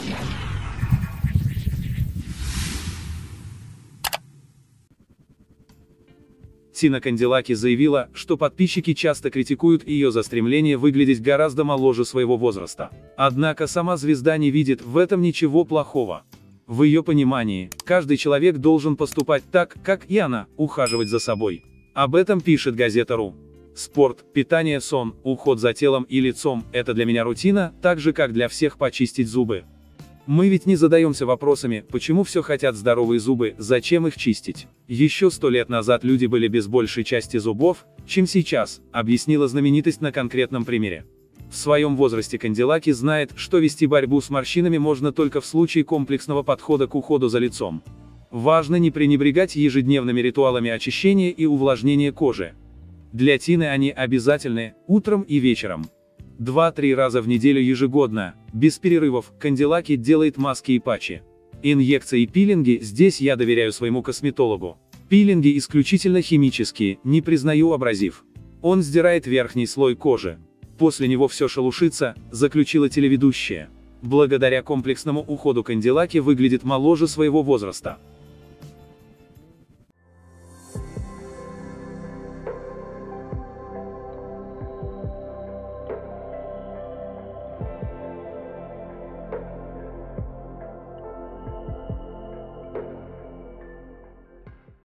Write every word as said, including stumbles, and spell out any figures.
Тина Канделаки заявила, что подписчики часто критикуют ее за стремление выглядеть гораздо моложе своего возраста. Однако сама звезда не видит в этом ничего плохого. В ее понимании, каждый человек должен поступать так, как и она, ухаживать за собой. Об этом пишет газета.ру. Спорт, питание, сон, уход за телом и лицом – это для меня рутина, так же как для всех почистить зубы. Мы ведь не задаемся вопросами, почему все хотят здоровые зубы, зачем их чистить. Еще сто лет назад люди были без большей части зубов, чем сейчас, объяснила знаменитость на конкретном примере. В своем возрасте Канделаки знает, что вести борьбу с морщинами можно только в случае комплексного подхода к уходу за лицом. Важно не пренебрегать ежедневными ритуалами очищения и увлажнения кожи. Для Тины они обязательны, утром и вечером. Два-три раза в неделю ежегодно, без перерывов, Канделаки делает маски и патчи. Инъекции и пилинги, здесь я доверяю своему косметологу. Пилинги исключительно химические, не признаю абразив. Он сдирает верхний слой кожи. После него все шелушится, заключила телеведущая. Благодаря комплексному уходу Канделаки выглядит моложе своего возраста.